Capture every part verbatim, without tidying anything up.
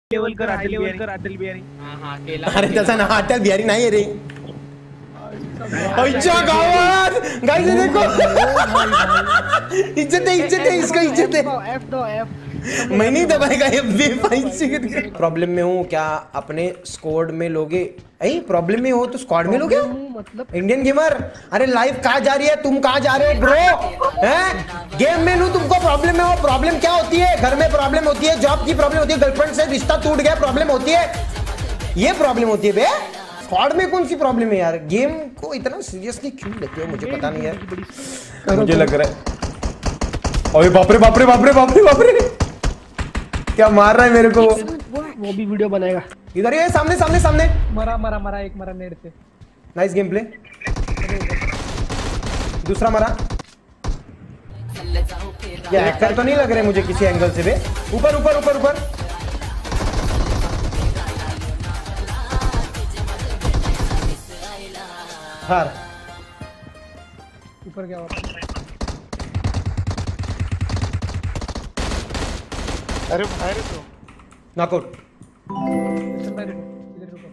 Level कर अटल बिहारी कर अटल बिहारी हां हां केला अरे तसा ना अटल बिहारी नाही आहे रे. अच्छा गावात गाइस देखो इज्जत है इज्जत है इसको इज्जत है. एफ दो एफ मैं नहीं दबाएगा ये बेफाइज. प्रॉब्लम में हूँ क्या अपने स्क्वाड में लोगे? अरे प्रॉब्लम में हो तो स्क्वाड में लोगे मतलब इंडियन गेमर. अरे लाइफ कहाँ जा रही है? तुम कहाँ जा रहे हो ब्रो? हैं गेम में लूँ तुमको प्रॉब्लम में हो. प्रॉब्लम क्या होती है? घर में प्रॉब्लम होती है, जॉब की प्रॉब्लम होती है, गर्लफ्रेंड से रिश्ता टूट गया प्रॉब्लम होती है, ये प्रॉब्लम होती है बे. स्क्वाड में कौन सी प्रॉब्लम है यार? गेम को इतना सीरियसली क्यों लेते हो मुझे पता नहीं यार. मुझे लग रहा है ओए बाप रे बाप रे बाप रे बाप रे बाप रे क्या मार रहा है मेरे को. वो भी वीडियो बनाएगा. इधर ये सामने सामने सामने मरा मरा मरा एक मरा नेट पे. Nice game play. दूसरा मरा. ये हैकर तो नहीं लग रहे मुझे किसी एंगल से बे. ऊपर ऊपर ऊपर ऊपर हार ऊपर क्या हुआ? अरे बाहर तो नॉकआउट. इधर रुको.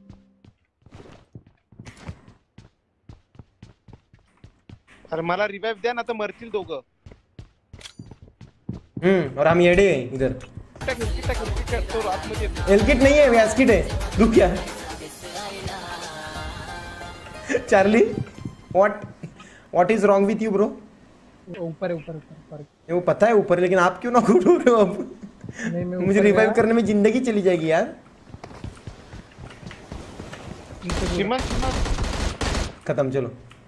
अरे मला रिवाइव द्या ना तर मरतील दोघं. हम्म और हम येडे हैं इधर. तो आतमध्ये एलकिट नहीं है वैस्किट है. रुक क्या Charlie what what is wrong with you bro? ऊपर है ऊपर ऊपर. वो पता है ऊपर, लेकिन आप क्यों नॉकआउट हो रहे हो अब? नहीं मैं मुझे रिवाइव करने में जिंदगी चली जाएगी यार. सीमा सीमा खत्म चलो.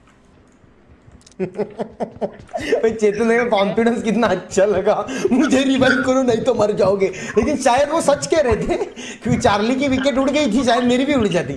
चेतन का कॉन्फिडेंस कितना अच्छा लगा. मुझे रिवाइव करो नहीं तो मर जाओगे. लेकिन शायद वो सच कह रहे थे क्योंकि चार्ली की विकेट उड़ गई थी, शायद मेरी भी उड़ जाती.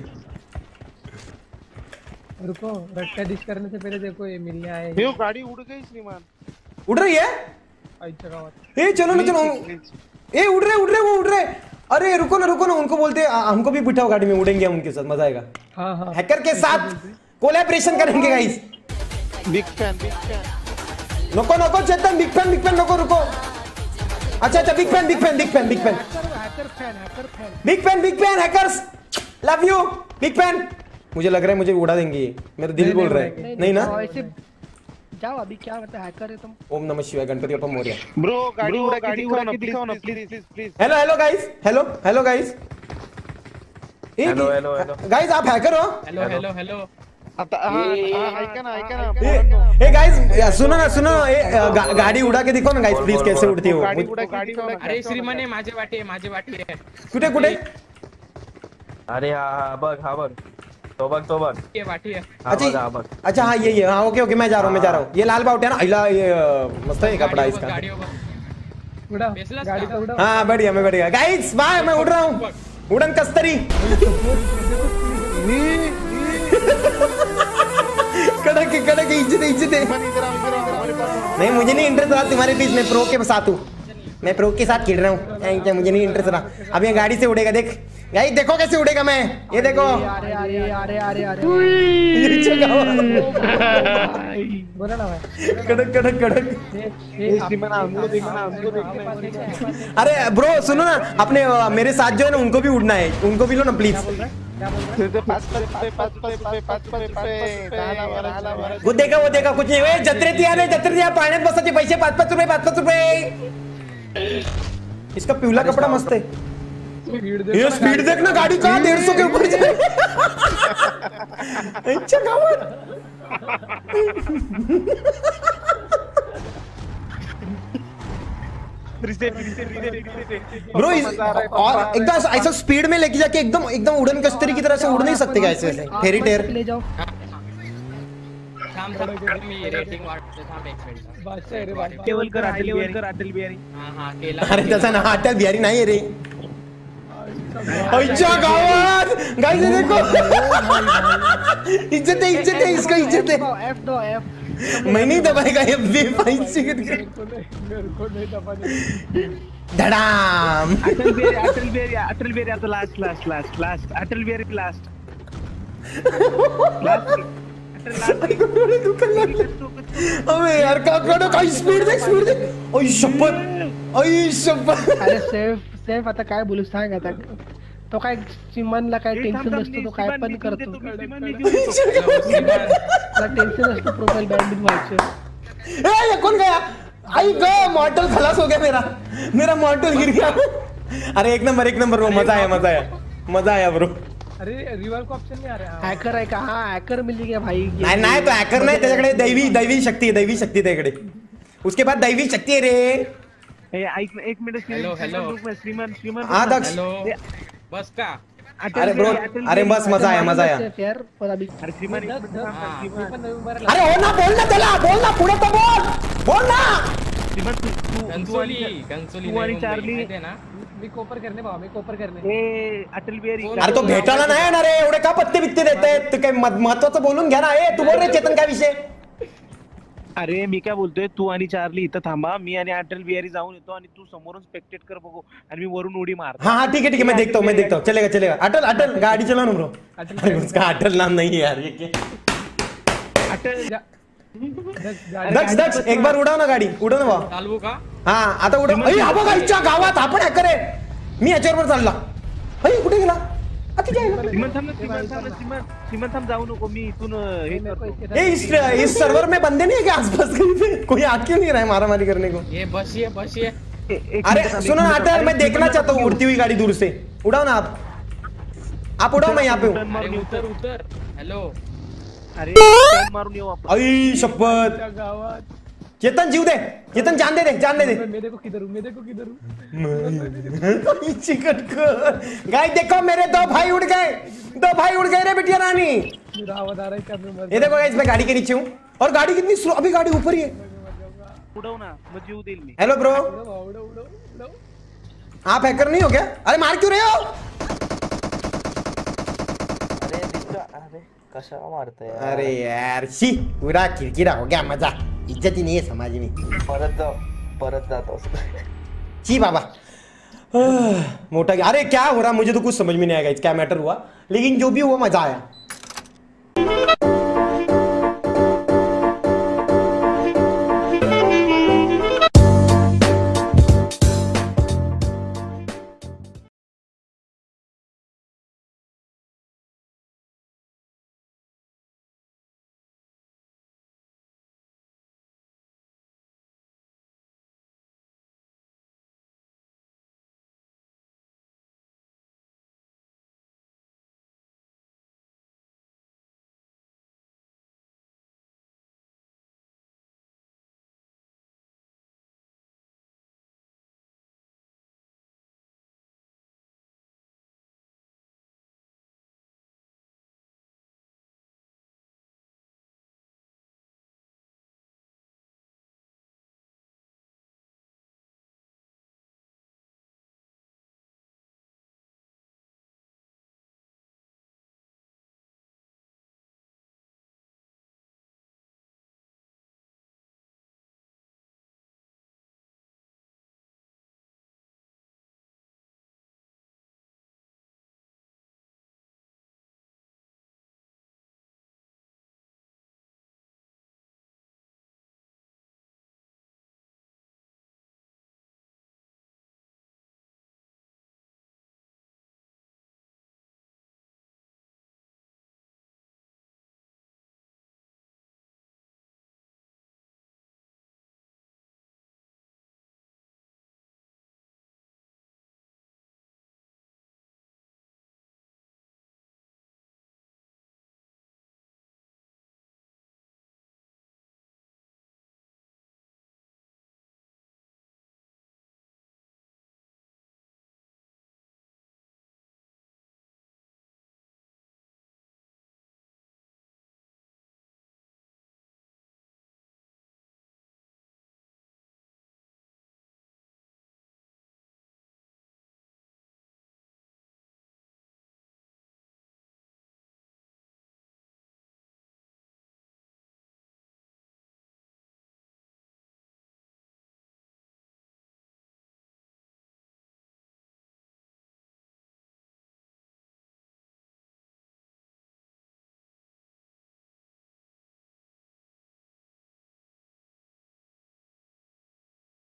रुको रट्टा डिश करने से पहले देखो ये मिलने आए. ये गाड़ी उड़ गई श्रीमान. उड़ रही है. अच्छा गावात. ए चलो ना चलो. ए उड़ रहे उड़ रहे वो उड़ रहे. अरे रुको ना रुको ना, उनको बोलते हमको भी बिठाओ गाड़ी में, उड़ेंगे हम उनके साथ, मजा आएगा. हाँ हाँ हैकर के साथ कोलैबोरेशन करेंगे guys. Big fan big fan. नको नको Chetan big fan big fan नको रुको. अच्छा अच्छा big fan big fan big fan big fan hacker fan hacker fan big fan big fan hackers love you big fan. मुझे लग रहा है मुझे उड़ा देंगे ये. मेरा दिल बोल रहा है नहीं ना. ऐसे जाओ अभी क्या बता हैकर है तुम. ओम नमः शिवाय गणपति बप्पा मोरया. ब्रो गाड़ी उड़ा गाड़ी उड़ा के दिखाओ ना please please please. Hello hello guys hello hello guys. Hello hello hello guys आप हैकर हो? हेलो हेलो हेलो आता हां ऐका ना ऐका ना. ए गाइस सुनो ना सुनो. ए गा, गाडी उडा के दिखो ना गाइस प्लीज कैसे उडती हो. गाडी उडा गाडी उडा. अरे श्रीमने माझे वाटे माझे वाटे आहे. कुठे कुठे? अरे हा हा बघ हा बघ तो बघ तो बघ ये वाटी है. अच्छा अच्छा हाँ ये ये हाँ ओके ओके मैं जा रहा हूँ मैं जा रहा हूँ. ये लाल बाउट है ना. इला ये मस्त है कपड़ा इसका. उड़ा गाड़ी का उड़ा. हाँ बढ़िया मैं बढ़िया. गाइस बाय मैं उड़ रहा हूँ. उड़न कस्तरी. कड़क कड़क इज्जत इज्जत है. नहीं मुझे नहीं इंटरेस्ट रहा तुम्हारे बीच में. प्रो के साथ हूँ मैं, प्रो के साथ खेल रहा हूँ. क्या मुझे नहीं इंटरेस्ट रहा. अब ये गाड़ी से उड़ेगा देख गाइस. देखो कैसे उड़ेगा मैं. ये देखो अरे अरे अरे अरे अरे ये जगह बोला ना भाई. कड़क कड़क कड़क. ये श्रीमान हमको देखना हमको देखना. अरे ब्रो सुनो ना, अपने मेरे साथ जो है ना उनको भी उड़ना है. उनको भी लो ना प्लीज. क्या बोल रहा है? पाच रुपये पाच रुपये पाच रुपये पाच. वो देखा वो देखा कुछ नाही. जत्रेत या रे जत्रेत या. पाण्यात बसायचे पैसे पाच पाच रुपये पाच पाच रुपये. इसका पिवला कपड़ा मस्त है. ये स्पीड देखना गाड़ी का डेढ़ सौ के ऊपर जाए. अच्छा गावात ब्रो और एकदम ऐसा स्पीड में लेके जाके एकदम एकदम उड़न कस्तरी की तरह से उड़ नहीं सकते क्या ऐसे ऐसे फेरी टेर. ले जाओ. थांब थांब मी रेटिंग वाटते. थांब एक मिनिट. बादशाह रे बादशाह. लेवल कर अटल बिहारी कर अटल बिहारी. हां हां केला. अरे तसा ना अटल बिहारी नाही रे. अच्छा गावात गाइस देखो इज्जत है इज्जत है इसको इज्जत है. एफ दो एफ. मैं नहीं दबाएगा ये बेफाइज सिगरेट. मेरे को नहीं दबाने. धड़ाम. अटल बिहारी अटल बिहारी अटल बिहारी आता last last last last Atal Bihari last last अबे यार का करो का स्पीड देख स्पीड देख. ओए शपथ ओए शपथ. अरे सेफ सेफ आता काय बोलू सांग आता तो काय चिमनला काय टेन्शन नसतं तो काय पण करतो त्याला टेन्शन असतं प्रोफाइल बँड व्हायचं ए ये कौन गया आई गो मॉर्टल खलास हो गया मेरा मेरा मॉर्टल गिर गया अरे एक नंबर एक नंबर ब्रो मजा आया मजा आया मजा आया ब्रो अरे रिवाइव का ऑप्शन नहीं आ रहा हॅकर आहे का हा हॅकर मिल गया भाई नाही नाही तो हॅकर नाही त्याच्याकडे दैवी दैवी शक्ती आहे दैवी शक्ती त्याच्याकडे उसके बाद दैवी शक्ती आहे रे ए, ऐक ना, एक मिनिट Hello, hello. श्रीमान श्रीमान हा दक्ष हेलो बस का अरे ब्रो अरे बस मजा आया मजा आया यार पर अभी अरे श्रीमान एक मिनिट थांब ना, श्रीमान पण नवीन बारा अरे हो ना बोल ना त्याला बोल ना पुढे तर बोल बोल ना श्रीमान तू तू- तू कंसोली आणि कंसोली तू आणि नवी चार्ली मुंबई, माहिती आहे ना मी कोपर करणे भाऊ मी कोपर करणे ए अटल बिहारी अरे तो भेटायला नाही येणार रे एवढे का पत्ते बित्ते देत आहेत ते काय मह- महत्वाचं बोलून घ्या ना ए तू बोल रे चेतन काय विषय अरे मी काय बोलतोय तू आणि चार्ली इथं थांबा मी आणि अटल बिहारी जाऊन येतो आणि तू समोरून स्पेक्टेट कर बघू आणि मी वरून उडी मार हाँ हाँ ठीक है ठीक है मैं देखता हूँ मैं देखता हूँ चलेगा चलेगा अटल अटल गाड़ी चला ना ब्रो अरे उसका अटल नाम नहीं है यार ये क्या अटल दक्ष दक्ष एक बार उडाव ना गाडी उडव ना भाऊ चालवू का हा आता उडव अरे हा बघा इच्छा गावात आपण हॅकर आहे मी याच्यावर चालला अरे कुठे गेला आता काय गेला? श्रीमान थांब ना श्रीमान थांब ना श्रीमान श्रीमान थांब जाऊ नको मी इथून अं, हे करतो ए इस इस सर्वर में बंदे नहीं है क्या आसपास कहीं पे कोई आ क्यों नहीं रहा है मारा मारी करने को ये बस ये बस ये ए- एक अरे मिनिट थांब, सुनो एक ना मिनिट अटल थांब. मैं देखना चाहता हूँ उड़ती हुई गाड़ी दूर से उड़ाओ ना आप आप उड़ाओ मैं यहाँ पे हूँ टर्न मारून अरे येऊ उतर उतर हेलो अरे टर्न मारून येऊ आपण आई शपथ गावात चेतन जीव दे चेतन जान दे दे जान दे दे मैं देखो किधर हूँ मैं देखो किधर हूँ चिकट कर गाइस देखो मेरे दो भाई उड़ गए दो भाई उड़ गए रे बिटिया रानी मेरा आवाज आ रहा है क्या मैं मर ये देखो गाइस मैं गाड़ी के नीचे हूँ और गाड़ी कितनी स्लो अभी गाड़ी ऊपर ही है उडव ना मग जीव देईल मी हेलो ब्रो उड़ो उड़ो उड़ो उड़ो आप हैकर नहीं हो क्या अरे मार क्यों रहे हो अरे दिक्का अरे कशाला मारतोय यार? अरे यार शी पूरा किरकिरा हो गया मजा इज्जत ही नहीं है समाज में परत जाओ परत जातो ची बाबा आह, मोटा अरे क्या हो रहा मुझे तो कुछ समझ में नहीं आएगा क्या मैटर हुआ लेकिन जो भी हुआ मजा आया